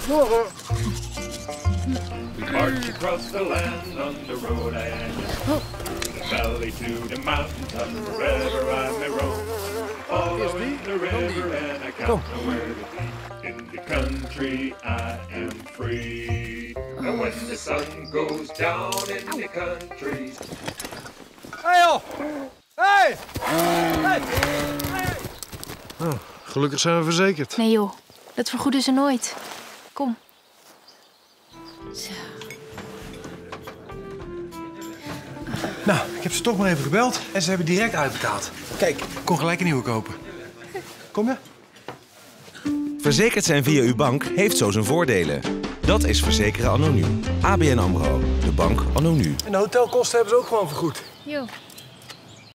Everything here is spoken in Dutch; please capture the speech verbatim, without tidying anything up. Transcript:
Morgen. We march across the land on the road I am. Oh. The valley to the mountaintop, wherever I may roam. Following the river and I count nowhere to be. In the country I am free. And when the sun goes down in the country. Hey joh! Hey! Hey! Hey! Oh, gelukkig zijn we verzekerd. Nee joh, dat vergoeden ze nooit. Kom. Zo. Nou, ik heb ze toch maar even gebeld en ze hebben direct uitbetaald. Kijk, ik kon gelijk een nieuwe kopen. Kom je? Verzekerd zijn via uw bank heeft zo zijn voordelen. Dat is verzekeren anno nu. A B N AMRO, de bank anno nu. En de hotelkosten hebben ze ook gewoon vergoed. Jo.